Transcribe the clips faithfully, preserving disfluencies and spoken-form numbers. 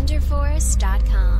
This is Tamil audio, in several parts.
wonder forest dot com.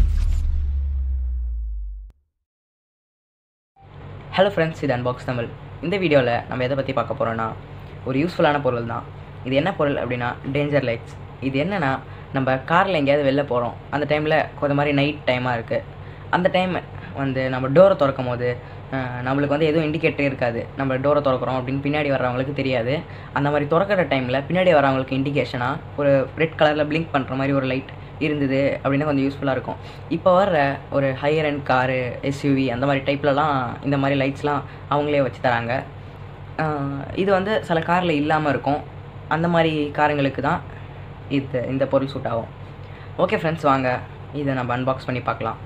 Hello friends, இது அன்பாக்ஸ் தமிழ். இந்த வீடியோவில் நம்ம எதை பற்றி பார்க்க போகிறோன்னா, ஒரு யூஸ்ஃபுல்லான பொருள் தான். இது என்ன பொருள் அப்படின்னா, டேஞ்சர் லைட்ஸ். இது என்னென்னா, நம்ம காரில் எங்கேயாவது வெளில போகிறோம், அந்த டைமில் கொஞ்சம் மாதிரி நைட் டைமாக இருக்குது. அந்த டைம் வந்து நம்ம டோரை திறக்கும் போது நம்மளுக்கு வந்து எதுவும் இண்டிகேட்டரே இருக்காது. நம்ம டோரை திறக்கிறோம் அப்படின்னு பின்னாடி வர்றவங்களுக்கு தெரியாது. அந்த மாதிரி திறக்கிற டைமில் பின்னாடி வர்றவங்களுக்கு இண்டிகேஷனாக ஒரு ரெட் கலரில் பிளிங்க் பண்ணுற மாதிரி ஒரு லைட் இருந்தது அப்படின்னா கொஞ்சம் யூஸ்ஃபுல்லாக இருக்கும். இப்போ வர்ற ஒரு ஹையர் அண்ட் காரு, எஸ்யூவி அந்த மாதிரி டைப்லலாம் இந்த மாதிரி லைட்ஸ்லாம் அவங்களே வச்சு தராங்க. இது வந்து சில காரில் இல்லாமல் இருக்கும். அந்த மாதிரி காருங்களுக்கு தான் இது இந்த பொருள் சூட் ஆகும். ஓகே ஃப்ரெண்ட்ஸ், வாங்க இதை நம்ம அன்பாக்ஸ் பண்ணி பார்க்கலாம்.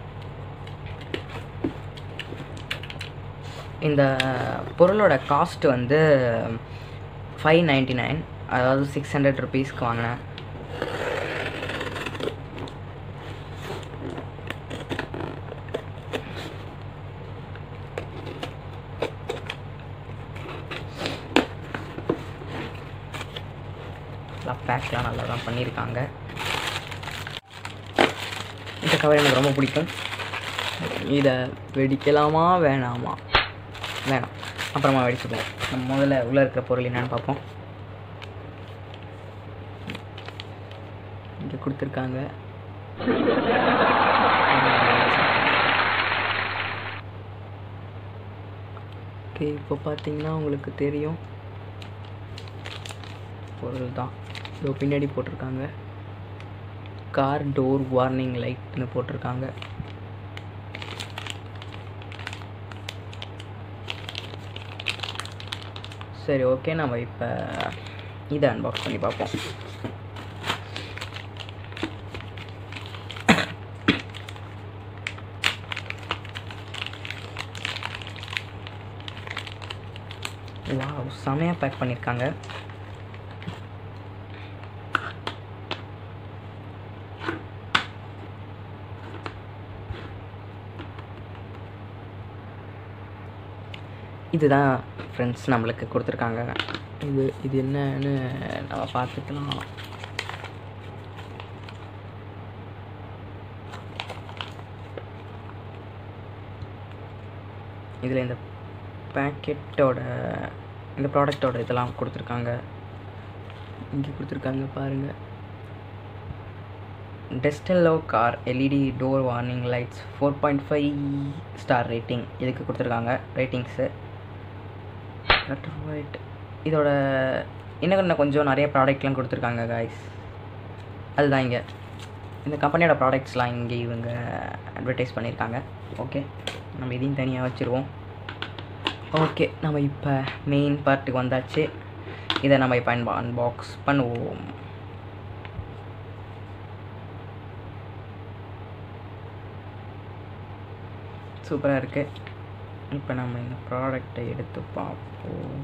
இந்த பொருளோட காஸ்ட் வந்து ஃபைவ் நைன்ட்டி நைன், அதாவது சிக்ஸ் ஹண்ட்ரட் ருபீஸ்க்கு வாங்கினேன். பேக்லாம் நல்லா தான் பண்ணியிருக்காங்க. இந்த கவர் எனக்கு ரொம்ப பிடிக்கும். இதை வெடிக்கலாமா வேணாமா? வேணாம், அப்புறமா வெடிச்சுப்போம். நம்ம முதல்ல உள்ளே இருக்கிற பொருள் என்னென்னு பார்ப்போம். இங்கே கொடுத்துருக்காங்க. ஓகே, இப்போ பார்த்தீங்கன்னா உங்களுக்கு தெரியும் பொருள் தான். இதோ பின்னாடி போட்டிருக்காங்க கார் டோர் வார்னிங் லைட்னு போட்டிருக்காங்க. சரி, ஓகே, நம்ம இப்போ இதை அன்பாக்ஸ் பண்ணி பார்ப்போம். வாவ், செமையாக பேக் பண்ணியிருக்காங்க. இதுதான் ஃப்ரெண்ட்ஸ் நம்மளுக்கு கொடுத்துருக்காங்க. இது இது என்னன்னு நம்ம பார்த்துக்கலாம். இதில் இந்த பேக்கெட்டோட இந்த ப்ராடக்டோட இதெல்லாம் கொடுத்துருக்காங்க. இங்கே கொடுத்துருக்காங்க பாருங்கள். டெஸ்டெல்லோ car LED door warning lights four point five star rating இதுக்கு கொடுத்துருக்காங்க ரேட்டிங்ஸு. ரைட், இதோட இன்னும் கொஞ்சம் நிறைய ப்ராடக்ட்லாம் கொடுத்துருக்காங்க காய்ஸ். அதுதான் இங்கே இந்த கம்பெனியோட ப்ராடக்ட்ஸ்லாம் இங்கே இவங்க அட்வர்டைஸ் பண்ணியிருக்காங்க. ஓகே, நம்ம இதையும் தனியாக வச்சுருவோம். ஓகே, நம்ம இப்போ மெயின் பார்ட்டுக்கு வந்தாச்சு. இதை நம்ம இப்போ அன்பா அன்பாக்ஸ் பண்ணுவோம். சூப்பராக இருக்குது. இப்போ நம்ம இந்த ப்ராடக்டை எடுத்து பார்ப்போம்.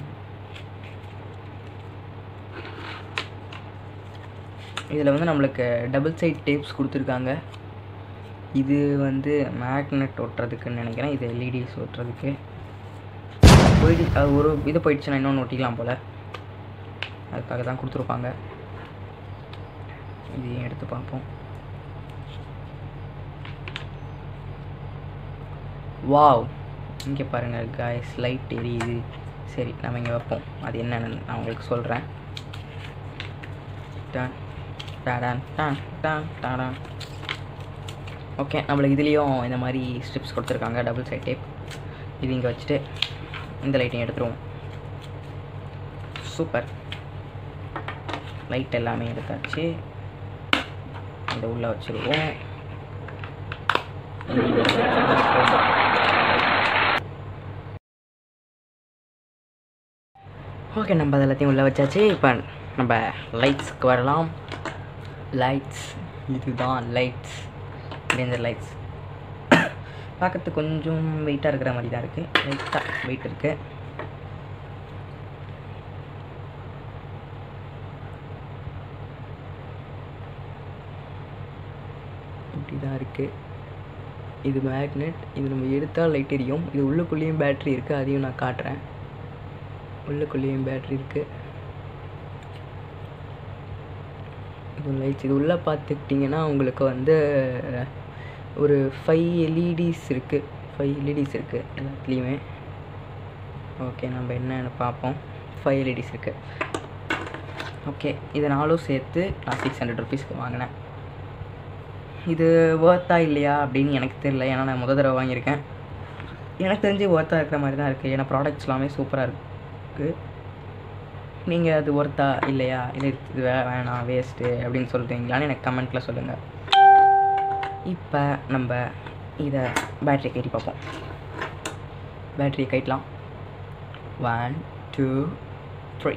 இதில் வந்து நம்மளுக்கு டபுள் சைட் டேப்ஸ் கொடுத்துருக்காங்க. இது வந்து மேக்னெட் ஒட்டுறதுக்குன்னு நினைக்கிறேன். இது எல்இடிஸ் ஒட்டுறதுக்கு. போயிடு அது ஒரு இது போயிடுச்சுன்னா இன்னொன்று ஒட்டிக்கலாம் போல், அதுக்காக தான் கொடுத்துருப்பாங்க. இதையும் எடுத்து பார்ப்போம். வாவ், இங்கே பாருங்கள் காய்ஸ், லைட் எரியுது. சரி, நம்ம இங்கே வைப்போம். அது என்னென்னு நான் உங்களுக்கு சொல்கிறேன். டான் டாடான் டான் டான் டாடான். ஓகே, நம்மளுக்கு இதுலேயும் இந்த மாதிரி ஸ்ட்ரிப்ஸ் கொடுத்துருக்காங்க, டபுள் சைட் டேப். இது இங்கே வச்சுட்டு இந்த லைட்டையும் எடுத்துருவோம். சூப்பர், லைட் எல்லாமே எடுத்தாச்சு. இதை உள்ளே வச்சுருவோம். ஓகே, நம்ம அது எல்லாத்தையும் உள்ளே வச்சாச்சு. இப்போ நம்ம லைட்ஸ்க்கு வரலாம். லைட்ஸ், இதுதான் லைட்ஸ், டேஞ்சர் லைட்ஸ். பார்க்கறதுக்கு கொஞ்சம் வெயிட்டாக இருக்கிற மாதிரி தான் இருக்குது. லைட்டாக வெயிட் இருக்குது. இப்படி தான் இருக்குது. இது மேக்னெட். இது நம்ம எடுத்தால் லைட் எரியும். இது உள்ளுக்குள்ளேயும் பேட்ரி இருக்குது, அதையும் நான் காட்டுறேன். உள்ளுக்குள்ளேயும் பேட்ரி இருக்குது. இது லைட்ஸ் இது உள்ளே பார்த்துக்கிட்டிங்கன்னா உங்களுக்கு வந்து ஒரு ஃபைவ் எல்இடிஸ் இருக்குது ஃபைவ் எல்இடிஸ் இருக்குது எல்லாத்துலேயுமே. ஓகே, நம்ம என்னென்னு பார்ப்போம். ஃபைவ் எல்இடிஸ் இருக்குது. ஓகே, இதை நாலும் சேர்த்து நான் சிக்ஸ் ஹண்ட்ரட் ருபீஸ்க்கு வாங்கினேன். இது ஒர்த்தா இல்லையா அப்படின்னு எனக்கு தெரியல, ஏன்னா நான் முத தடவை வாங்கியிருக்கேன். எனக்கு தெரிஞ்சு ஒர்த்தா இருக்கிற மாதிரி தான் இருக்குது, ஏன்னா ப்ராடக்ட்ஸ் எல்லாமே சூப்பராக இருக்குது. நீங்கள் அது ஒர்த்தா இல்லையா, இல்லை இது வே வேணாம் வேஸ்ட்டு அப்படின்னு சொல்கிறீங்களான்னு எனக்கு கமெண்ட்டில் சொல்லுங்கள். இப்போ நம்ம இதை பேட்ரி கட்டி பார்ப்போம். பேட்ரியை கட்டலாம். One two three.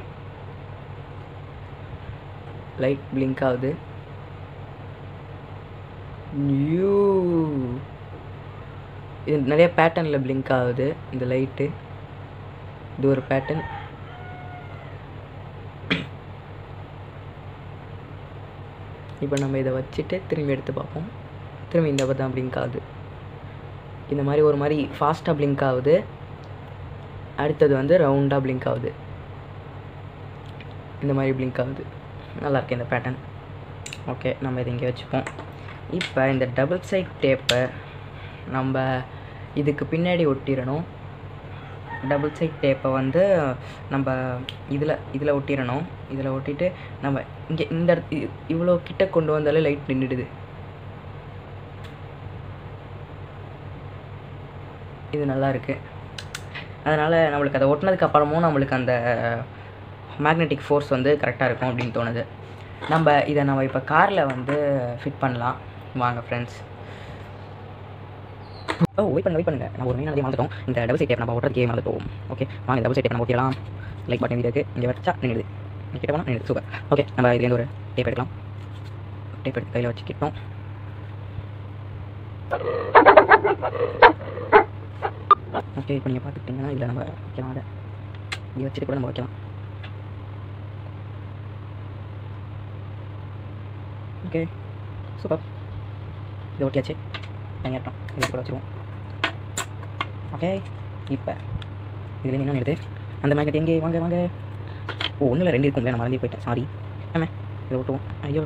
Light blink ஆகுது. நியூ இது நிறைய பேட்டர்னில் பிளிங்க் ஆகுது இந்த லைட்டு. இது ஒரு பேட்டர்ன். இப்போ நம்ம இதை வச்சுட்டு திரும்பி எடுத்து பார்ப்போம். திரும்பி இந்த பக்கம் தான் பிளிங்க் ஆகுது. இந்த மாதிரி ஒரு மாதிரி ஃபாஸ்ட்டாக பிளிங்க் ஆகுது. அடுத்தது வந்து ரவுண்டாக பிளிங்க் ஆகுது. இந்த மாதிரி பிளிங்க் ஆகுது. நல்லாயிருக்கு இந்த பேட்டர்ன். ஓகே, நம்ம இதை இங்கே வச்சுப்போம். இப்போ இந்த டபுள் சைட் டேப்பை நம்ம இதுக்கு பின்னாடி ஒட்டிடணும். டபுள் சைட் டேப்பை வந்து நம்ம இதில் இதில் ஒட்டிடணும். இதில் ஒட்டிட்டு நம்ம இங்கே இந்த இடத்து இவ்வளோ கிட்ட கொண்டு வந்தாலே லைட் நின்றுடுது. இது நல்லா இருக்குது. அதனால் நம்மளுக்கு அதை ஒட்டினதுக்கு அப்புறமும் நம்மளுக்கு அந்த மேக்னெட்டிக் ஃபோர்ஸ் வந்து கரெக்டாக இருக்கும் அப்படின்னு தோணுது. நம்ம இதை நம்ம இப்போ காரில் வந்து ஃபிட் பண்ணலாம். வாங்க ஃப்ரெண்ட்ஸ். ஓ வெயிட் பண்ணுங்க வெயிட் பண்ணுங்க நம்ம ஒரு மெயின் அதே மறந்துட்டோம். இந்த டபுள் சைட் டேப் நம்ம ஒட்டுறதுக்கே மறந்துட்டோம். ஓகே, வாங்க டபுள் சைட் டேப் நம்ம ஒட்டிடலாம். லைக் பட்டன் இருக்குது, இங்கே வச்சா நின்றுது. கிட்ட போனால் நின்றுது. சூப்பர். ஓகே, நம்ம இதுலேருந்து ஒரு டேப் எடுக்கலாம். டேப் எடுத்து கையில் வச்சுக்கிட்டோம். ஓகே, இப்போ நீங்கள் பார்த்துக்கிட்டிங்கன்னா இதில் நம்ம வைக்கலாம். அதை இங்கே வச்சுட்டு கூட நம்ம வைக்கலாம். Okay, super. இதை ஒட்டியாச்சு. தனியாட்டம் இதை கூட வச்சுருவோம். ஓகே, இப்போ இதில் என்ன எடுத்து அந்த மேக்கெட் எங்கே வாங்க வாங்க. ஓ, ஒன்றில் ரெண்டு இருக்கும். நான் மறந்தே போயிட்டேன், சாரி. ஆமே, இதை ஒட்டுவோம். ஐயோ,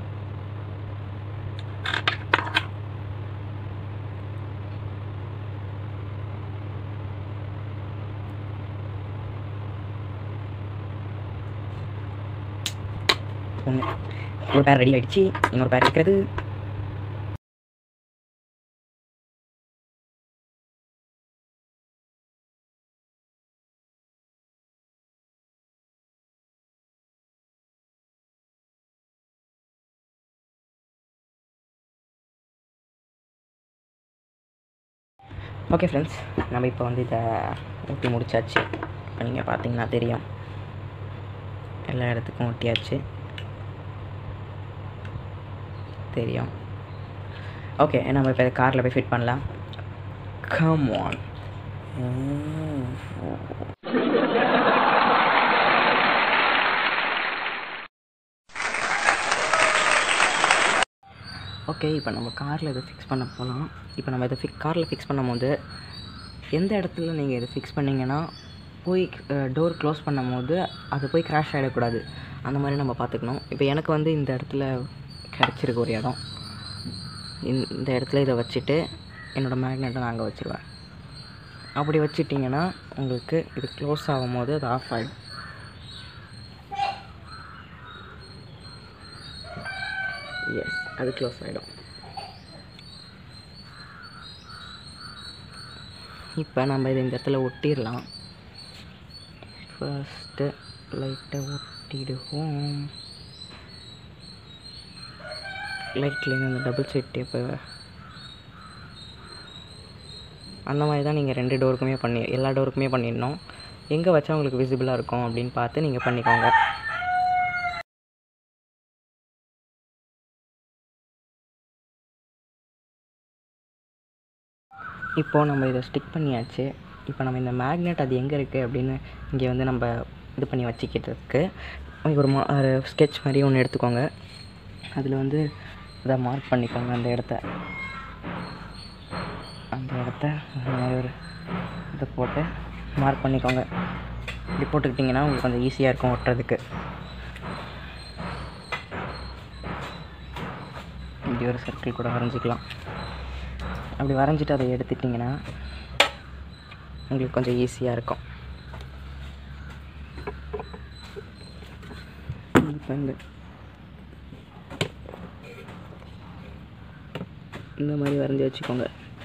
ஒன்று ஒரு பேர் ரெடி ஆகிடுச்சு. இன்னொரு பேர் இருக்கிறது. ஓகே ஃப்ரெண்ட்ஸ், நம்ம இப்போ வந்து இதை ஒட்டி முடிச்சாச்சு. இப்போ நீங்கள் பார்த்தீங்கன்னா தெரியும், எல்லா இடத்துக்கும் ஒட்டியாச்சு தெரியும். ஓகே, நம்ம இப்போ காரில் போய் ஃபிட் பண்ணலாம். Come on. ஓகே, இப்போ நம்ம காரில் இதை ஃபிக்ஸ் பண்ண போகலாம். இப்போ நம்ம இதை ஃபிக் காரில் ஃபிக்ஸ் பண்ணும் போது எந்த இடத்துல நீங்கள் இதை ஃபிக்ஸ் பண்ணிங்கன்னா போய் டோர் க்ளோஸ் பண்ணும் போது அது போய் க்ராஷ் ஆகிடக்கூடாது. அந்த மாதிரி நம்ம பார்த்துக்கணும். இப்போ எனக்கு வந்து இந்த இடத்துல கிடச்சிருக்கு ஒரு இடம். இந்த இடத்துல இதை வச்சுட்டு என்னோடய மேக்னெட்டை நான் அங்கே வச்சுருவேன். அப்படி வச்சுட்டிங்கன்னா உங்களுக்கு இது க்ளோஸ் ஆகும் போது அது ஆஃப் ஆகிடும். எஸ், அது க்ளோஸ் ஆகிடும். இப்போ நம்ம இதை இந்த இடத்துல ஒட்டிடலாம். ஃபர்ஸ்ட்டு லைட்டை ஒட்டிடுவோம். லைட்லேருந்து அந்த டபுள் சைட் டேப்பை அந்த மாதிரி தான் நீங்கள் ரெண்டு டோருக்குமே பண்ணி எல்லா டோருக்குமே பண்ணிடணும். எங்கே வச்சா உங்களுக்கு விசிபிளாக இருக்கும் அப்படின்னு பார்த்து நீங்கள் பண்ணிக்கோங்க. இப்போது நம்ம இதை ஸ்டிக் பண்ணியாச்சு. இப்போ நம்ம இந்த மேக்னெட் அது எங்கே இருக்குது அப்படின்னு இங்கே வந்து நம்ம இது பண்ணி வச்சுக்கிட்டதுக்கு ஒரு மா ஒரு ஸ்கெட்ச் மாதிரி ஒன்று எடுத்துக்கோங்க. அதில் வந்து இதை மார்க் பண்ணிக்கோங்க. அந்த இடத்த அந்த இடத்த அந்த மாதிரி ஒரு இதை போட்டு மார்க் பண்ணிக்கோங்க. இப்படி போட்டுக்கிட்டிங்கன்னா உங்களுக்கு கொஞ்சம் ஈஸியாக இருக்கும் ஒட்டுறதுக்கு. இப்படி ஒரு சர்க்கிள் கூட வரைஞ்சிக்கலாம். அப்படி வரைஞ்சிட்டு அதை எடுத்துட்டிங்கன்னா உங்களுக்கு கொஞ்சம் ஈஸியாக இருக்கும். இப்போ இந்த இந்த மாதிரி வரைஞ்சி வச்சுக்கோங்க.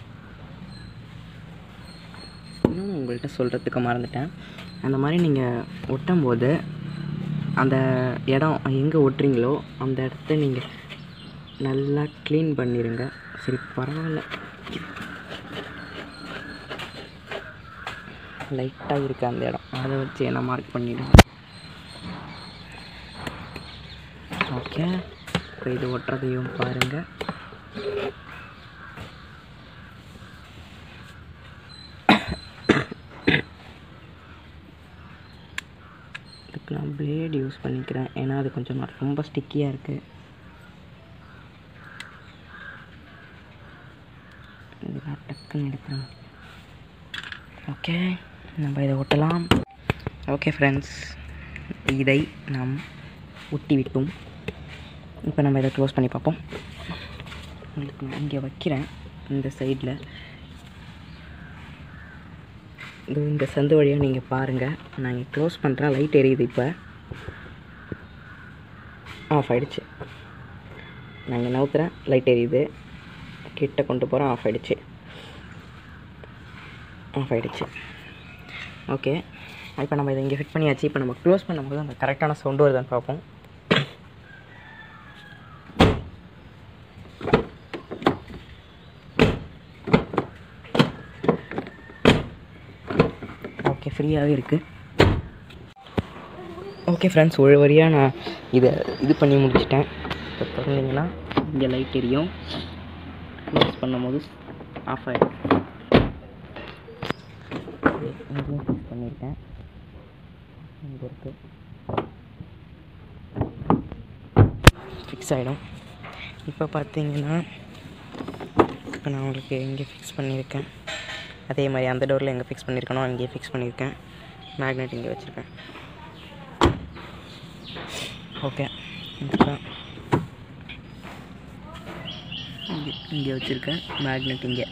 இன்னும் உங்கள்கிட்ட சொல்கிறதுக்கு மறந்துட்டேன். அந்த மாதிரி நீங்கள் ஒட்டும் போது அந்த இடம் எங்கே ஒட்டுறீங்களோ அந்த இடத்த நீங்கள் நல்லா க்ளீன் பண்ணிடுங்க. சரி பரவாயில்ல, லைட்டாக இருக்குது அந்த இடம், அதை வச்சு என்ன மார்க் பண்ணிவிடுங்க. ஓகே, இப்போ இது ஒட்டுறதையும் பாருங்கள். இதுக்கு நான் பிளேட் யூஸ் பண்ணிக்கிறேன், ஏன்னா அது கொஞ்சம் ரொம்ப ஸ்டிக்கியாக இருக்குது. இதெல்லாம் டக்குன்னு எடுத்துருங்க. ஓகே, நம்ம இதை ஒட்டலாம். ஓகே ஃப்ரெண்ட்ஸ், இதை நாம் ஒட்டி விட்டோம். இப்போ நம்ம இதை க்ளோஸ் பண்ணி பார்ப்போம். உங்களுக்கு நான் இங்கே வைக்கிறேன். இந்த சைடில் இது இந்த சந்து வழியாக நீங்கள் பாருங்கள். நான் இங்கே க்ளோஸ் பண்ணுறேன். லைட் எரியுது. இப்போ ஆஃப் ஆகிடுச்சு. நான் இங்கே நவுத்துறேன், லைட் எரியுது. கிட்ட கொண்டு போகிறேன், ஆஃப் ஆகிடுச்சு. ஆஃப் ஆகிடுச்சு. ஓகே, இப்போ நம்ம இதை இங்கே ஃபிட் பண்ணியாச்சு. இப்போ நம்ம க்ளோஸ் பண்ணும்போது அந்த கரெக்டான சவுண்டு வருதான்னு பார்ப்போம். ஓகே, ஃப்ரீயாகவே இருக்குது. ஓகே ஃப்ரெண்ட்ஸ், ஒரு வழியாக நான் இதை இது பண்ணி முடிச்சிட்டேன். இப்போ திறந்தீங்கன்னா இங்கே லைட் எரியும். க்ளோஸ் பண்ணும்போது ஆஃப் ஆகிடும். இங்கேயும் ஃபிக்ஸ் பண்ணியிருக்கேன். இங்கே இருக்குது, ஃபிக்ஸ் ஆகிடும். இப்போ பார்த்தீங்கன்னா இப்போ நான் உங்களுக்கு இங்கே ஃபிக்ஸ் பண்ணியிருக்கேன். அதே மாதிரி அந்த டோரில் எங்கே ஃபிக்ஸ் பண்ணியிருக்கணும் அங்கேயே ஃபிக்ஸ் பண்ணியிருக்கேன். மேக்னெட் இங்கே வச்சுருக்கேன். ஓகே, இப்போ இங்கே இங்கே வச்சுருக்கேன் மேக்னெட் இங்கே.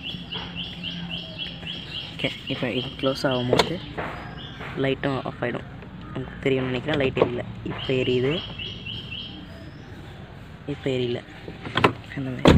ஓகே, இப்போ இது க்ளோஸ் ஆகும்போது லைட்டும் ஆஃப் ஆகிடும். எனக்கு தெரியும்னு நினைக்கிறேன். லைட் எரியல. இப்போ எரியுது, இப்போ எரியல. அந்த மாதிரி.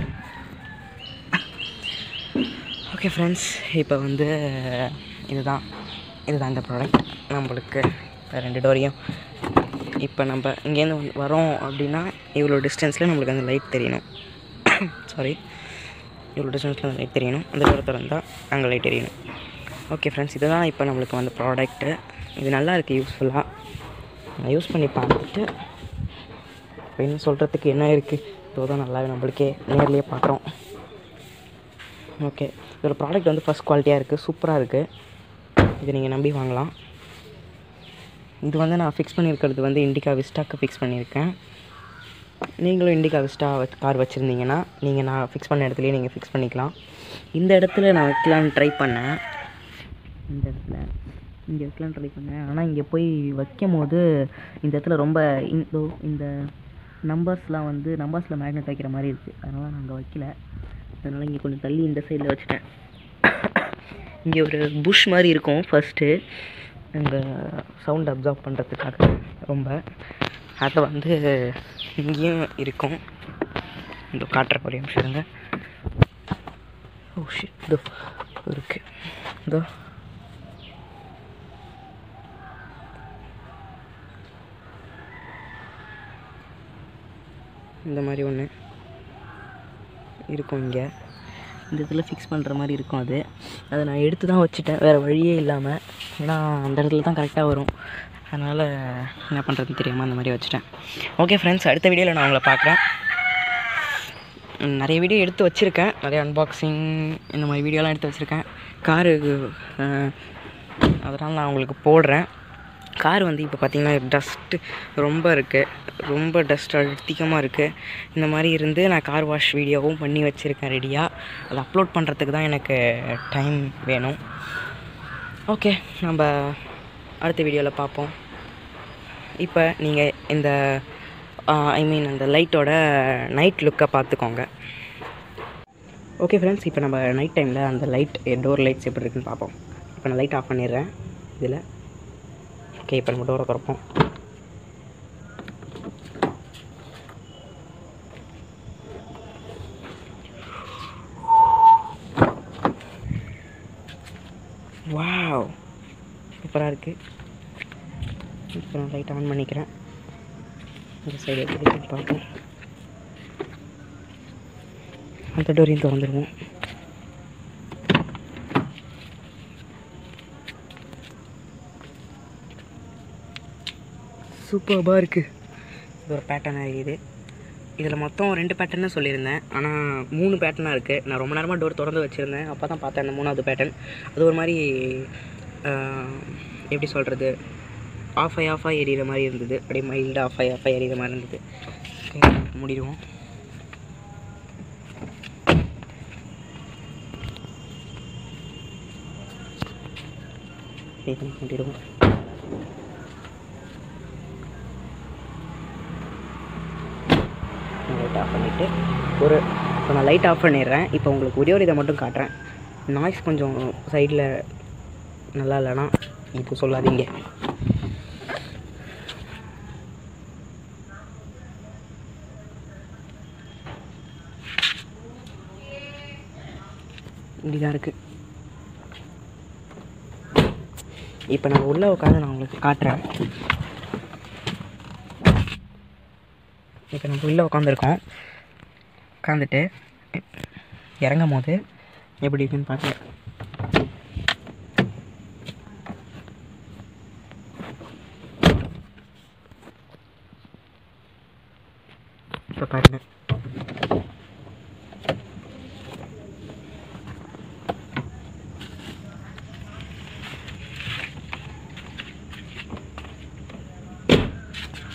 ஓகே ஃப்ரெண்ட்ஸ், இப்போ வந்து இதுதான் இதுதான் இந்த ப்ராடக்ட். நம்மளுக்கு ரெண்டு டோரையும் இப்போ நம்ம இங்கேருந்து வரோம் அப்படின்னா இவ்வளோ டிஸ்டன்ஸில் நம்மளுக்கு அந்த லைட் தெரியணும். சாரி, இவ்வளோ டிஸ்டன்ஸில் அந்த லைட் தெரியணும். அந்த தூரத்தில் இருந்தால் அங்கே லைட் தெரியணும். ஓகே ஃப்ரெண்ட்ஸ், இதுதான் இப்போ நம்மளுக்கு வந்து ப்ராடக்ட்டு. இது நல்லா இருக்குது, யூஸ்ஃபுல்லாக. நான் யூஸ் பண்ணி பார்த்துட்டு இப்போ இன்னும் சொல்கிறதுக்கு என்ன இருக்குது, இதுதான் நல்லாவே நம்மளுக்கே நேர்லேயே பார்க்குறோம். ஓகே, இதோட ப்ராடக்ட் வந்து ஃபஸ்ட் குவாலிட்டியாக இருக்குது, சூப்பராக இருக்குது. இது நீங்கள் நம்பி வாங்கலாம். இது வந்து நான் ஃபிக்ஸ் பண்ணியிருக்கிறது வந்து இண்டிகா விஸ்டாக்கு ஃபிக்ஸ் பண்ணியிருக்கேன். நீங்களும் இண்டிகா விஸ்டா கார் வச்சுருந்தீங்கன்னா நீங்கள் நான் ஃபிக்ஸ் பண்ண இடத்துலையே நீங்கள் ஃபிக்ஸ் பண்ணிக்கலாம். இந்த இடத்துல நான் வைக்கலான்னு ட்ரை பண்ணேன். இந்த இடத்துல இங்கே வைக்கலான்னு ட்ரை பண்ணேன். ஆனால் இங்கே போய் வைக்கும் போது இந்த இடத்துல ரொம்ப இந்த இந்த நம்பர்ஸ்லாம் வந்து நம்பர்ஸில் மேக்னெட் வைக்கிற மாதிரி இருக்குது. அதனால் நான் அங்கே வைக்கல. அதனால் இங்கே கொஞ்சம் தள்ளி இந்த சைடில் வச்சுட்டேன். இங்கே ஒரு புஷ் மாதிரி இருக்கும் ஃபஸ்ட்டு, இந்த சவுண்ட் அப்சார்ப் பண்ணுறதுக்காக ரொம்ப. அதை வந்து இங்கேயும் இருக்கும். இந்த காட்டுற ஒரே நிமிஷம் இருங்க. ஓ ஷிட், இதோ இருக்குது. இதோ இந்த மாதிரி ஒன்று இருக்கும். இங்கே இந்த இடத்துல ஃபிக்ஸ் பண்ணுற மாதிரி இருக்கும். அது அதை நான் எடுத்து தான் வச்சுட்டேன், வேறு வழியே இல்லாமல். ஏன்னா அந்த இடத்துல தான் கரெக்டாக வரும். அதனால் என்ன பண்ணுறதுன்னு தெரியாமல் அந்த மாதிரி வச்சுட்டேன். ஓகே ஃப்ரெண்ட்ஸ், அடுத்த வீடியோவில் நான் உங்களை பார்க்குறேன். நிறைய வீடியோ எடுத்து வச்சுருக்கேன், நிறைய அன்பாக்சிங் இந்த மாதிரி வீடியோலாம் எடுத்து வச்சுருக்கேன். காரு அதனால் நான் உங்களுக்கு போடுறேன். கார் வந்து இப்போ பார்த்திங்கன்னா டஸ்ட்டு ரொம்ப இருக்குது, ரொம்ப டஸ்ட் அதிகமாக இருக்குது. இந்த மாதிரி இருந்து நான் கார் வாஷ் வீடியோவும் பண்ணி வச்சுருக்கேன் ரெடியாக. அதை அப்லோட் பண்ணுறதுக்கு தான் எனக்கு டைம் வேணும். ஓகே, நம்ம அடுத்த வீடியோவில் பார்ப்போம். இப்போ நீங்கள் இந்த ஐ மீன் அந்த லைட்டோட நைட் லுக்கை பார்த்துக்கோங்க. ஓகே ஃப்ரெண்ட்ஸ், இப்போ நம்ம நைட் டைமில் அந்த லைட் டோர் லைட்ஸ் எப்படி இருக்குன்னு பார்ப்போம். இப்போ நான் லைட் ஆஃப் பண்ணிடுறேன் இதில். ஓகே, இப்போ நம்ம டோரை திறப்போம். வாவ், சூப்பராக இருக்குது. இப்போ நான் லைட் ஆன் பண்ணிக்கிறேன். இந்த சைடு எப்படி இருக்குன்னு பார்ப்போம். அந்த டோரையும் திறந்துடுவோம். சூப்பராக இருக்குது. இது ஒரு பேட்டர்ன் இருக்குது. இதில் மொத்தம் ரெண்டு பேட்டர்னு சொல்லியிருந்தேன், ஆனால் மூணு பேட்டர்னாக இருக்குது. நான் ரொம்ப நேரமாக டோர் திறந்து வச்சுருந்தேன், அப்போ தான் பார்த்தேன் அந்த மூணாவது பேட்டர்ன். அது ஒரு மாதிரி எப்படி சொல்கிறது, ஆஃப் ஆகி ஆஃப் ஆகி எரியிற மாதிரி இருந்தது. அப்படியே மைல்டாக ஆஃப் ஆகி ஆஃப் ஆகி எரியிற மாதிரி இருந்தது. முடிடுவோம். முடிடுவோம். லைட் ஆஃப் பண்ணிவிட்டு ஒரு இப்போ நான் லைட் ஆஃப் பண்ணிடுறேன். இப்போ உங்களுக்கு ஒரே ஒரு இதை மட்டும் காட்டுறேன். நாய்ஸ் கொஞ்சம் சைடில் நல்லா இல்லைனா இப்போ சொல்லாதீங்க. இப்படிதான் இருக்குது. இப்போ நான் உள்ளே உட்காந்து நான் உங்களுக்கு காட்டுறேன். இப்போ நம்ம உள்ளே உட்காந்துருக்கோம். உட்காந்துட்டு இறங்கும் போது எப்படி இருக்குன்னு பார்க்குறேன். இப்போ பாருங்கள்.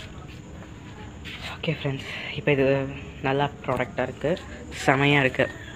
ஓகே ஃப்ரெண்ட்ஸ், இப்போ இது நல்லா ப்ராடக்டாக இருக்குது, செமையாக இருக்குது.